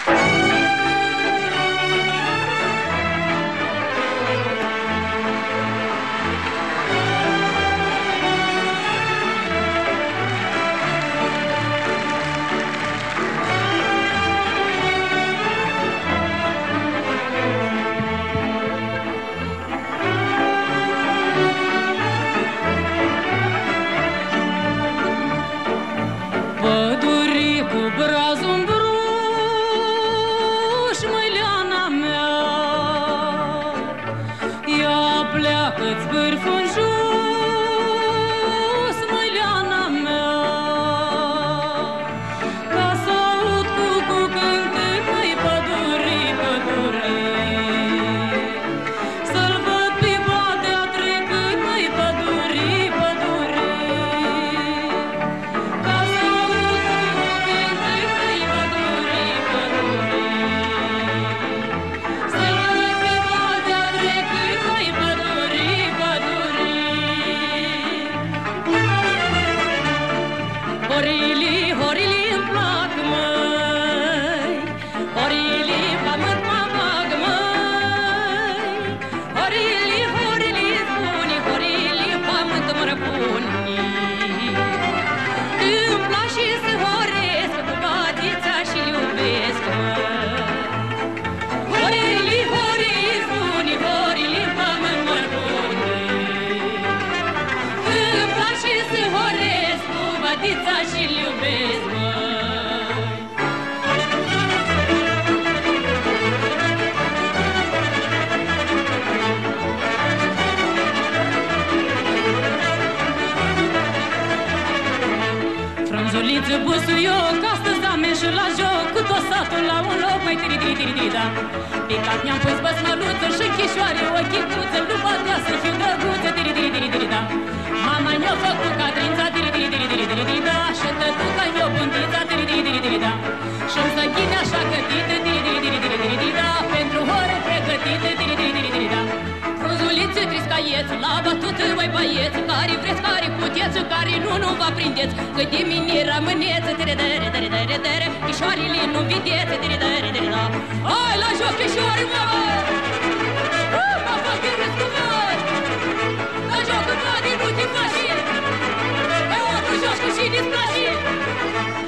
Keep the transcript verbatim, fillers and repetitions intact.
Pleacă-ți vârful în jos, măileana mea, ca să aud cucu cântec, măi pădurii, pădurii, să-l văd pe badea trecând, măi pădurii, pădurii, ca să aud cucu cântec, măi pădurii, pădurii, să-l văd pe badea trecând, măi pădurii. Horili, horili îmi plac, măi, horili, pământ mă bag, măi, horili, horili spuni, horili, pământ mă răpuni. Îmi place să horesc, cu batița și iubesc, măi. Horili, horili spuni, horili, pământ mă răpuni. Îmi place să horesc, cu batița și-l iubesc, măi. Frunzuliță, busuioc, astăzi dame și la joc, cu tot satul la un loc, mai tiri-tiri-tiri-tiri-da. Pe cap mi-am pus băsmăluță și chișoare, ochii cuță, lupa dea să fiu drăguță, tiri-tiri-tiri-tiri-da. Mama ne-a făcut cadrința, tiri-tiri-tiri-tiri-tiri-da, și tătuca ne-a bundița, tiri-tiri-tiri-tiri-da. Și-mi să ghine așa cătită, tiri-tiri-tiri-tiri-da, pentru hore pregătită, tiri-tiri-tiri-da. Frunzuliță, triscaieț, la bătută, mai băieț, care vreți, care puteți, care nu, nu vă prindeți, că de mine rămâneți, tiri-tiri-tiri-tiri-tiri, chișoarele nu vedeți, tiri-tiri-tiri-da. Hai la joc, chișoare, mă! Mă fac de râs cu voi! La joc, mă, nu te faci! Pe omul joci cu și displași!